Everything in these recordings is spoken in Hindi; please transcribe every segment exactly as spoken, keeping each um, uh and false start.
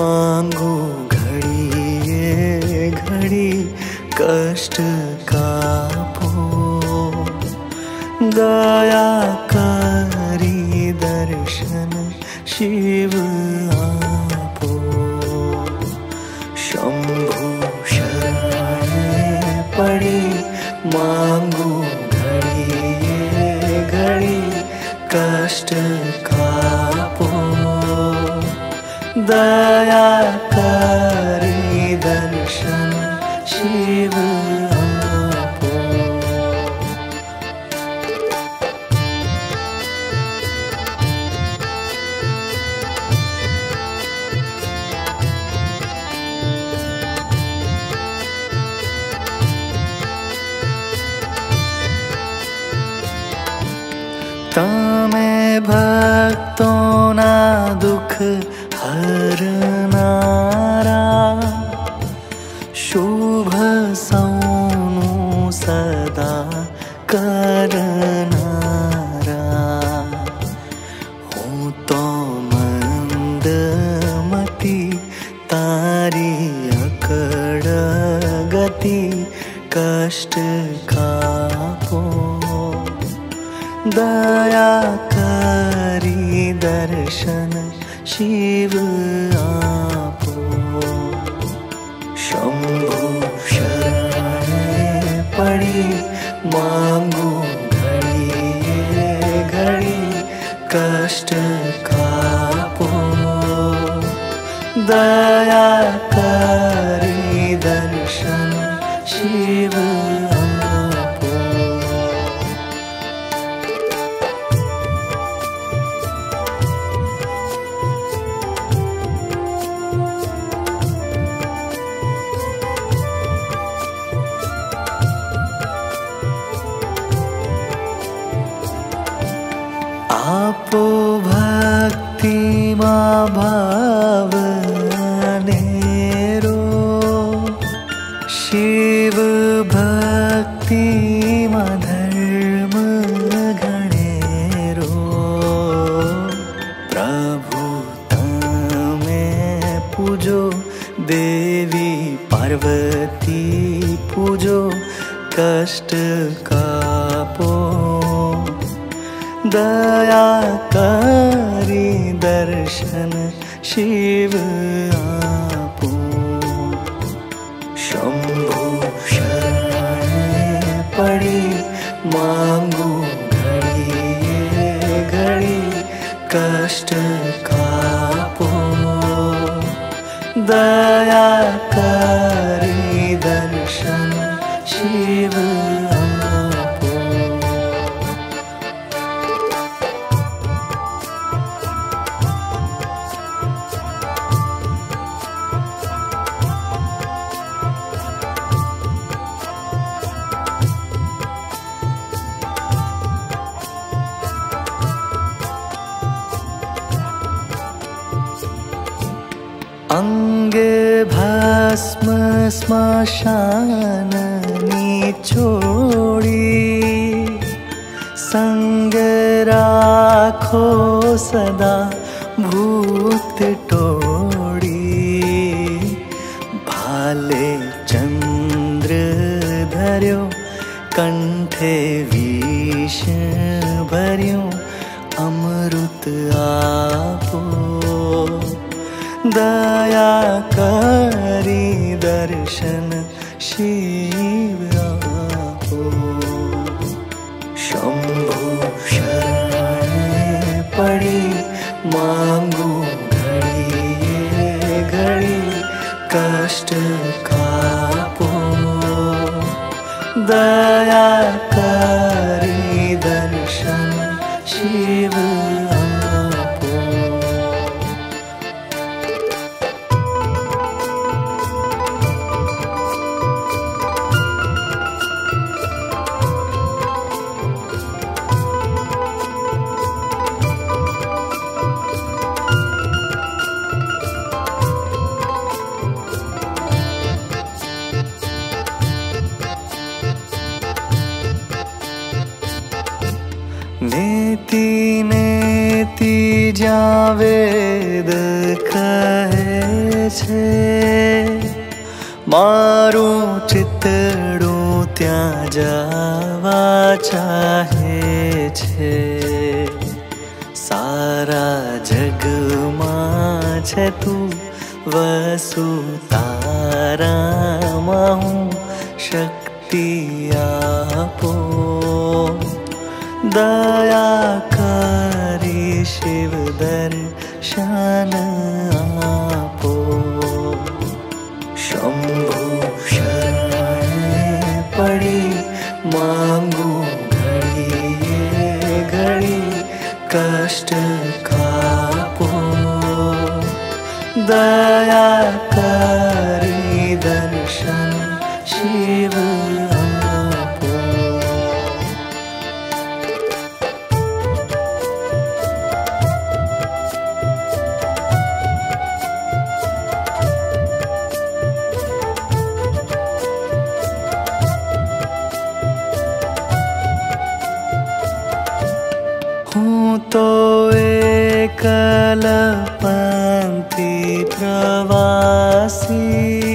मांगू घड़ी ये घड़ी कष्ट का पो, दया करी दर्शन शिव आपो। शंभु शरण पड़ी मांगू घड़ी ये घड़ी कष्ट का पो, दया करी दर्शन शिव आपो। तमे भक्तों ना दुख हरनारा, शुभ सौनु सदा करनारा। हूँ तो मंदमती तारी अकड़ गति कष्ट कापो, दया करी दर्शन शिव आपो। शंभु शरण पड़ी मांगू घड़ी ये घड़ी कष्ट कापो, दया करी दर्शन शिव आपो। आपो भक्ति माँ भाव नेरो, शिव भक्ति माँ धर्म गणेरो। प्रभु तमे पूजो देवी पार्वती पूजो कष्ट कापो, दया करी दर्शन शिव आपो। शंभु शरण पड़ी मांगू घड़ी ये घड़ी कष्ट कापो, दया करी दर्शन शिव आपो। अंगे भस्म श्मशान छोड़ी, संग राखो सदा भूत टोड़ी। भाले चंद्र धर्यो कंठे विष भर्यो, अमृत आपो, दया करी दर्शन शिव आपो। शंभु शरण पड़ी मांगू घड़ी ये घड़ी कष्ट कापो, दया करी दर्शन शिव आपो। नेति नेति ज्યાં વેદ કહે છે, મારું ચિતડું ત્યાં જવા ચાહે છે. સારા જગમાં છે તું વસુ, તારામાં હું શક્તિ આપો. दया करी शिव दर्शन आपो. शंभु शरणे पड़ी मांगू घड़ी घड़ी कष्ट कापो. दया करी दर्शन शिव हूँ तो एकल पंथी प्रवासी,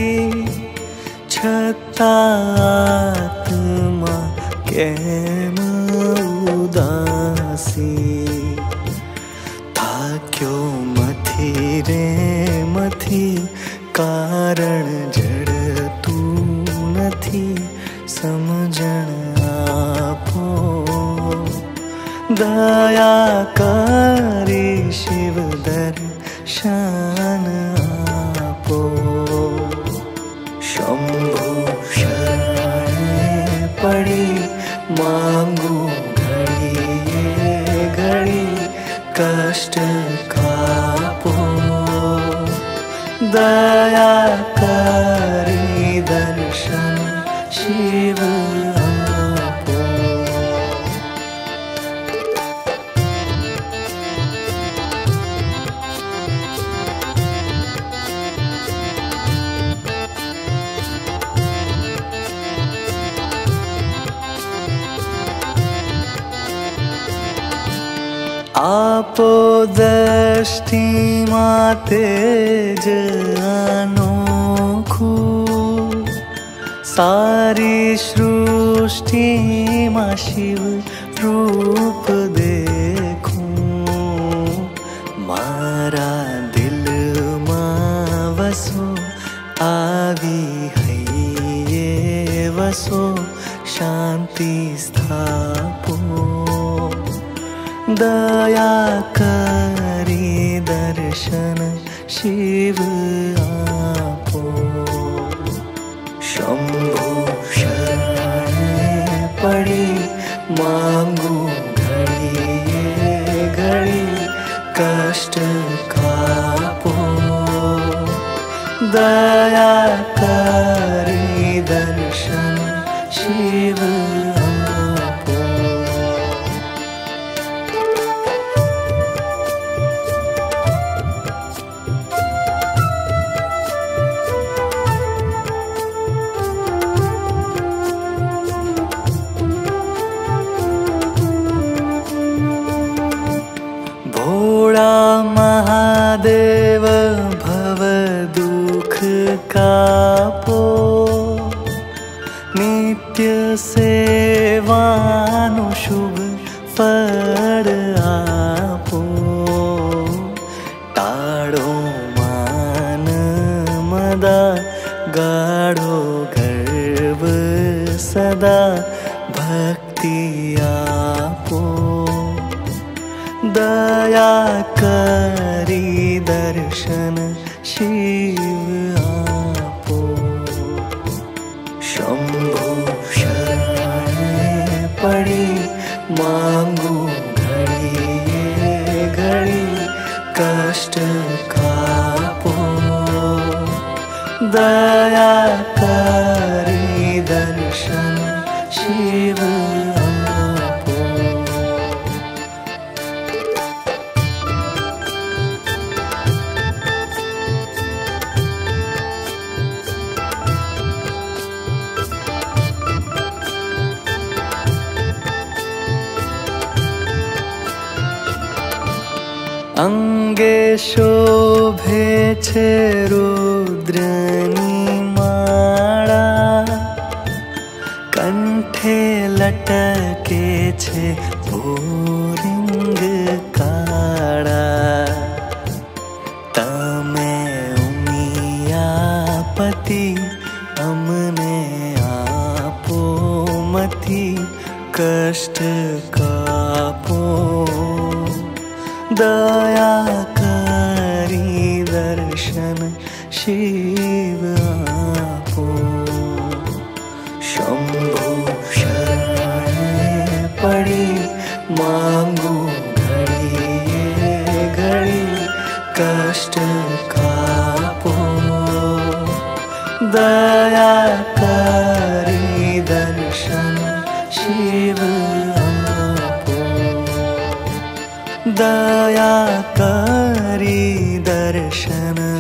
छता आत्मा केम उदासी. थाक्यो मथी रे मथी कारण जड़तू नथी समझण आपो. दया करी शिव दर्शन आपो. शंभु शरणे पड़ी मांगू घड़ी घड़ी कष्ट कापो. दया करी दर्शन शिव आपो. दृष्टि माते ज अनोखू, सारी सृष्टि मा शिव रूप देखूं. मारा दिल मा वसो आवी हैये वसो शांति स्थापो. दया करी दर्शन शिव आपो. शंभु शरणे पड़ी मांगू घड़ी घड़ी कष्ट कापो. दया करी दर्शन शिव महादेव भव दुख कापो. नित्य सेवानु शुभ फल आपो. टाळो मान मदा गाढो गर्व सदा भक्ति आपो. दया करी दर्शन शिव आपो. शंभु शरणे पड़ी मांगू घड़ी घड़ी कष्ट कापो. दया करी दर्शन शिव અંગે શોભે છે રુદ્રની માળા, કંઠે લટકે છે ભોરિંગ કાળા. તમે ઉમિયાપતિ અમને આપો મથી કષ્ટ કાપો. દયા કરી દર્શન શિવ આપો. શંભુ શરણે પડી માંગુ ઘડીએ ઘડી કષ્ટ કાપો. દયા કરી દર્શન શિવ આપો. દયા કરી દર્શન